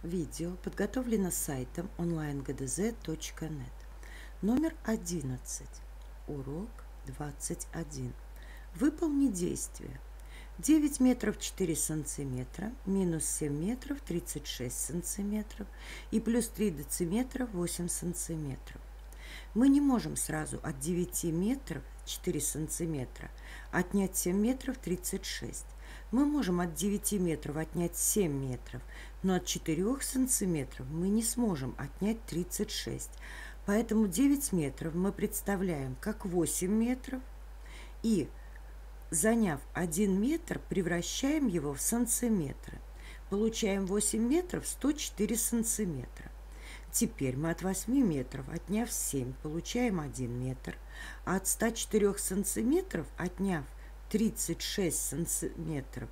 Видео подготовлено сайтом onlinegdz.net. Номер 11. Урок 21. Выполни действие. 9 метров 4 сантиметра, минус 7 метров 36 сантиметров и плюс 3 дециметра 8 сантиметров. Мы не можем сразу от 9 метров 4 сантиметра отнять 7 метров 36. Мы можем от 9 метров отнять 7 метров, но от 4 сантиметров мы не сможем отнять 36. Поэтому 9 метров мы представляем как 8 метров и, заняв 1 метр, превращаем его в сантиметры. Получаем 8 метров 104 сантиметра. Теперь мы от 8 метров, отняв 7, получаем 1 метр, а от 104 сантиметров, отняв 36 сантиметров,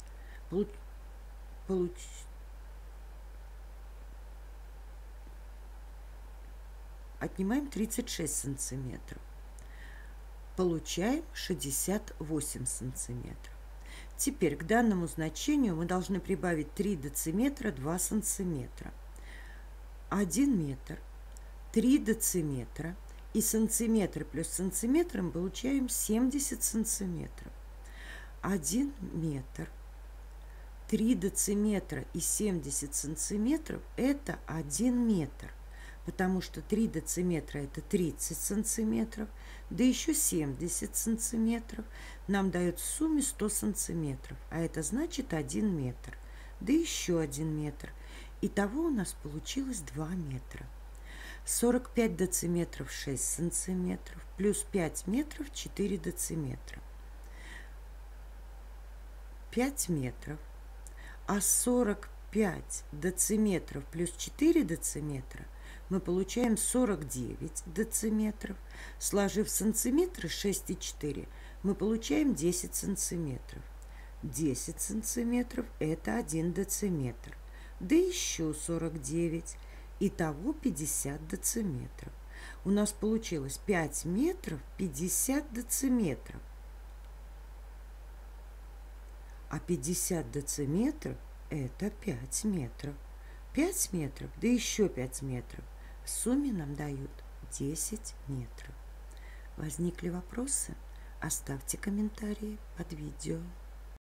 отнимаем 36 сантиметров, получаем 68 сантиметров. Теперь к данному значению мы должны прибавить 3 дециметра 2 сантиметра. 1 метр, 3 дециметра и сантиметр плюс сантиметр мы получаем 70 сантиметров. 1 метр, 3 дециметра и 70 сантиметров – это 1 метр, потому что 3 дециметра – это 30 сантиметров, да еще 70 сантиметров нам дает в сумме 100 сантиметров, а это значит 1 метр, да еще 1 метр. Итого у нас получилось 2 метра. 45 дециметров 6 сантиметров, плюс 5 метров 4 дециметра. 5 метров. А 45 дециметров плюс 4 дециметра мы получаем 49 дециметров. Сложив сантиметры 6 и 4, мы получаем 10 сантиметров. 10 сантиметров – это 1 дециметр. Да еще 49. Итого 50 дециметров. У нас получилось 5 метров 50 дециметров. А 50 дециметров – это 5 метров. 5 метров, да еще 5 метров. В сумме нам дают 10 метров. Возникли вопросы? Оставьте комментарии под видео.